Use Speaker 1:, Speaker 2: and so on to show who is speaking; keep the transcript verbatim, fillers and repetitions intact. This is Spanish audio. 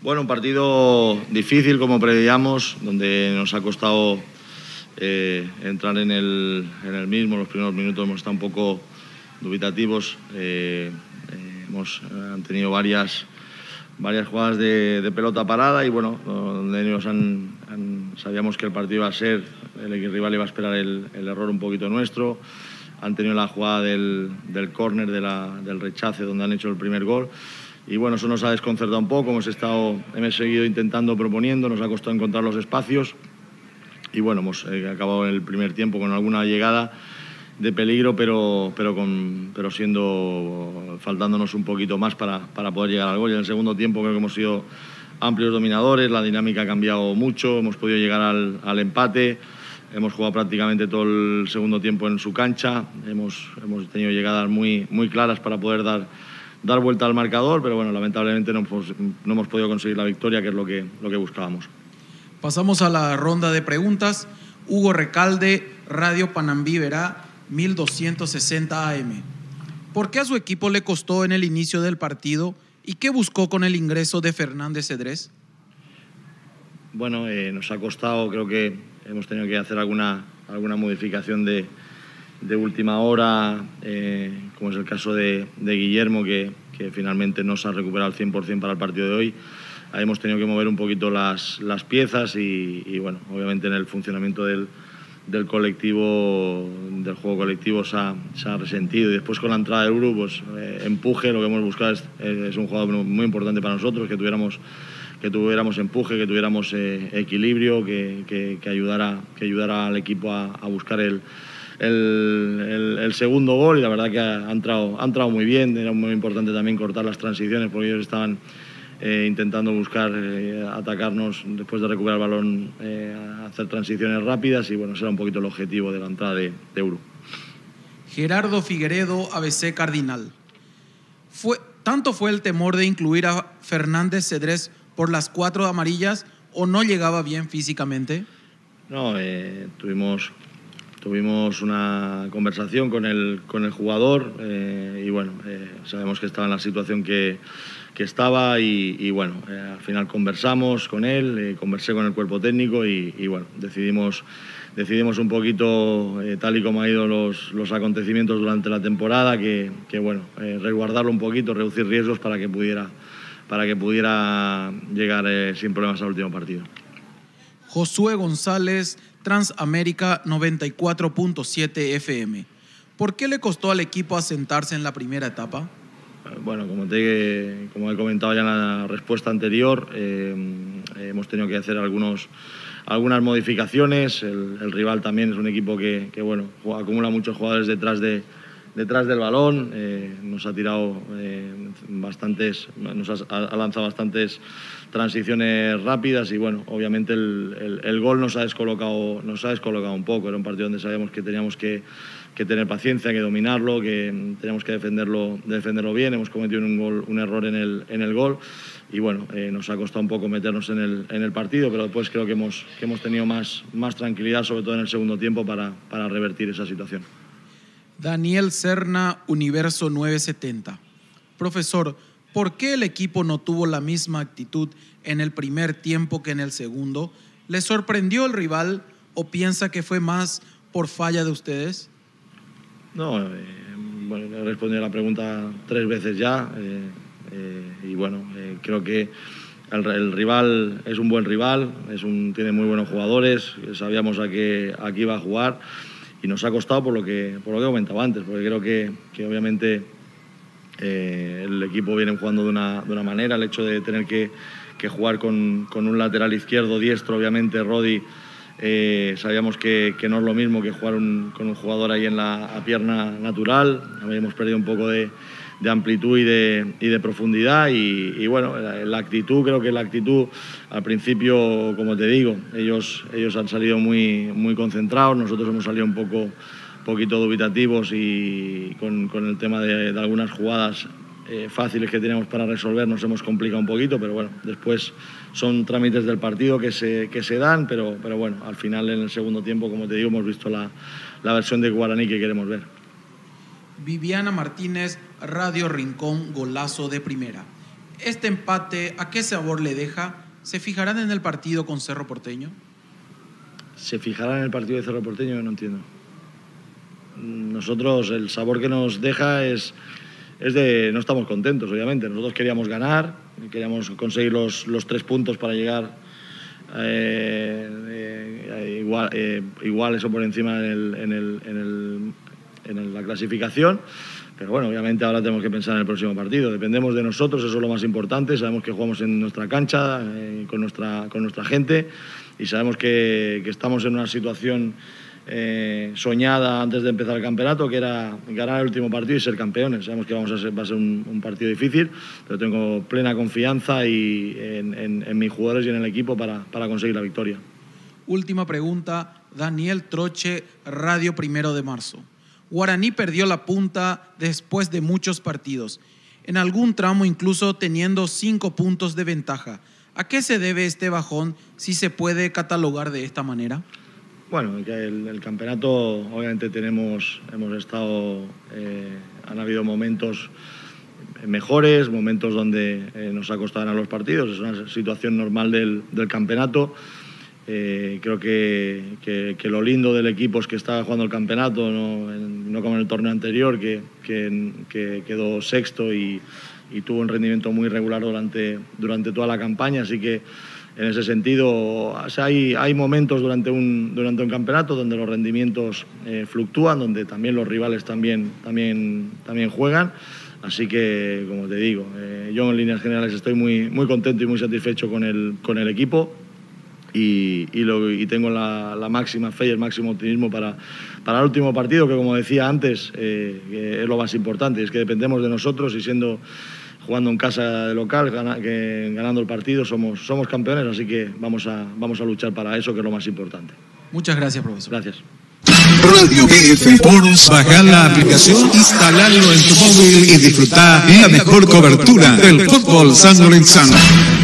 Speaker 1: Bueno, un partido difícil como preveíamos, donde nos ha costado eh, entrar en el, en el mismo. Los primeros minutos hemos estado un poco dubitativos, eh, eh, hemos han tenido varias, varias jugadas de, de pelota parada y bueno, donde ellos han, han, sabíamos que el partido iba a ser, el rival iba a esperar el, el error un poquito nuestro. Han tenido la jugada del, del córner, de la, del rechace, donde han hecho el primer gol. Y bueno, eso nos ha desconcertado un poco, hemos, estado, hemos seguido intentando, proponiendo, nos ha costado encontrar los espacios y bueno, hemos eh, acabado el primer tiempo con alguna llegada de peligro, pero, pero, con, pero siendo, faltándonos un poquito más para, para poder llegar al gol. Y en el segundo tiempo creo que hemos sido amplios dominadores, la dinámica ha cambiado mucho, hemos podido llegar al, al empate, hemos jugado prácticamente todo el segundo tiempo en su cancha, hemos, hemos tenido llegadas muy, muy claras para poder dar dar vuelta al marcador, pero bueno, lamentablemente no, no hemos podido conseguir la victoria, que es lo que, lo que buscábamos.
Speaker 2: Pasamos a la ronda de preguntas. Hugo Recalde, Radio Panambí Verá, mil doscientos sesenta A M. ¿Por qué a su equipo le costó en el inicio del partido y qué buscó con el ingreso de Fernández Cedrés?
Speaker 1: Bueno, eh, nos ha costado, creo que hemos tenido que hacer alguna, alguna modificación de de última hora, eh, como es el caso de, de Guillermo, que, que finalmente no se ha recuperado al cien por cien para el partido de hoy. Ahí hemos tenido que mover un poquito las, las piezas y, y, bueno, obviamente en el funcionamiento del, del colectivo, del juego colectivo se ha, se ha resentido. Y después con la entrada de Uru, pues eh, empuje, lo que hemos buscado es, es un jugador muy importante para nosotros, que tuviéramos, que tuviéramos empuje, que tuviéramos eh, equilibrio, que, que, que, ayudara, que ayudara al equipo a, a buscar el El, el, el segundo gol y la verdad que ha, ha, entrado, ha entrado muy bien. Era muy importante también cortar las transiciones porque ellos estaban eh, intentando buscar eh, atacarnos después de recuperar el balón, eh, hacer transiciones rápidas y bueno, ese era un poquito el objetivo de la entrada de, de Euro.
Speaker 2: Gerardo Figueredo, A B C Cardinal. ¿Fue, ¿Tanto fue el temor de incluir a Fernández Cedrés por las cuatro amarillas o no llegaba bien físicamente?
Speaker 1: No, eh, tuvimos... Tuvimos una conversación con el, con el jugador eh, y bueno, eh, sabemos que estaba en la situación que, que estaba y, y bueno, eh, al final conversamos con él, eh, conversé con el cuerpo técnico y, y bueno, decidimos, decidimos un poquito, eh, tal y como han ido los, los acontecimientos durante la temporada, que, que bueno, eh, resguardarlo un poquito, reducir riesgos para que pudiera, para que pudiera llegar eh, sin problemas al último partido.
Speaker 2: Josué González, Transamérica noventa y cuatro punto siete F M. ¿Por qué le costó al equipo asentarse en la primera etapa?
Speaker 1: Bueno, como, te, como he comentado ya en la respuesta anterior, eh, hemos tenido que hacer algunos, algunas modificaciones. El, el rival también es un equipo que, que bueno, acumula muchos jugadores detrás de, detrás del balón, eh, nos ha tirado eh, bastantes, nos ha, ha lanzado bastantes transiciones rápidas y bueno, obviamente el, el, el gol nos ha descolocado, nos ha descolocado un poco. Era un partido donde sabíamos que teníamos que, que tener paciencia, que dominarlo, que teníamos que defenderlo, defenderlo bien. Hemos cometido un, gol, un error en el, en el gol y bueno, eh, nos ha costado un poco meternos en el, en el partido, pero después creo que hemos, que hemos tenido más, más tranquilidad, sobre todo en el segundo tiempo, para, para revertir esa situación.
Speaker 2: Daniel Serna, Universo novecientos setenta. Profesor, ¿por qué el equipo no tuvo la misma actitud en el primer tiempo que en el segundo? ¿Le sorprendió el rival o piensa que fue más por falla de ustedes?
Speaker 1: No, eh, bueno, he respondido a la pregunta tres veces ya eh, eh, y bueno, eh, creo que el, el rival es un buen rival, es un, tiene muy buenos jugadores, sabíamos a qué, a qué iba a jugar y nos ha costado por lo que, por lo que comentaba antes, porque creo que, que obviamente eh, el equipo viene jugando de una, de una manera, el hecho de tener que, que jugar con, con un lateral izquierdo diestro, obviamente Rodi, eh, sabíamos que, que no es lo mismo que jugar un, con un jugador ahí en la a pierna natural. Habíamos perdido un poco de, de amplitud y de, y de profundidad y, y bueno, la, la actitud, creo que la actitud al principio, como te digo, ellos, ellos han salido muy, muy concentrados, nosotros hemos salido un poco poquito dubitativos y con, con el tema de, de algunas jugadas eh, fáciles que teníamos para resolver nos hemos complicado un poquito, pero bueno, después son trámites del partido que se, que se dan, pero, pero bueno, al final en el segundo tiempo, como te digo, hemos visto la, la versión de Guaraní que queremos ver.
Speaker 2: Viviana Martínez, Radio Rincón, Golazo de Primera. ¿Este empate a qué sabor le deja? ¿Se fijarán en el partido con Cerro Porteño?
Speaker 1: ¿Se fijarán en el partido de Cerro Porteño? No entiendo. Nosotros, el sabor que nos deja es, es de... No estamos contentos, obviamente. Nosotros queríamos ganar, queríamos conseguir los, los tres puntos para llegar eh, eh, igual, eh, igual eso por encima en, el, en, el, en, el, en el, la clasificación. Pero bueno, obviamente ahora tenemos que pensar en el próximo partido. Dependemos de nosotros, eso es lo más importante. Sabemos que jugamos en nuestra cancha, eh, con, nuestra, con nuestra gente, y sabemos que, que estamos en una situación eh, soñada antes de empezar el campeonato, que era ganar el último partido y ser campeones. Sabemos que vamos a ser, va a ser un, un partido difícil, pero tengo plena confianza y en, en, en mis jugadores y en el equipo para, para conseguir la victoria.
Speaker 2: Última pregunta, Daniel Troche, Radio Primero de Marzo. Guaraní perdió la punta después de muchos partidos, en algún tramo incluso teniendo cinco puntos de ventaja. ¿A qué se debe este bajón, si se puede catalogar de esta manera?
Speaker 1: Bueno, el, el campeonato, obviamente tenemos, hemos estado, eh, han habido momentos mejores, momentos donde eh, nos ha costado ganar los partidos, es una situación normal del, del campeonato. Eh, creo que, que, que lo lindo del equipo es que estaba jugando el campeonato, no, en, no como en el torneo anterior, que, que, que quedó sexto y, y tuvo un rendimiento muy regular durante, durante toda la campaña, así que en ese sentido o sea, hay, hay momentos durante un, durante un campeonato donde los rendimientos eh, fluctúan, donde también los rivales también, también, también juegan, así que como te digo, eh, yo en líneas generales estoy muy, muy contento y muy satisfecho con el, con el equipo. Y, y, lo, y tengo la, la máxima fe y el máximo optimismo para, para el último partido, que como decía antes, eh, que es lo más importante, es que dependemos de nosotros y siendo jugando en casa de local, gana, que, ganando el partido, somos, somos campeones, así que vamos a, vamos a luchar para eso, que es lo más importante.
Speaker 2: Muchas gracias, profesor.
Speaker 1: Gracias.
Speaker 3: Radio P F Sports, bajar la aplicación, instalarlo en tu móvil y disfrutar la mejor cobertura del fútbol sanlorense.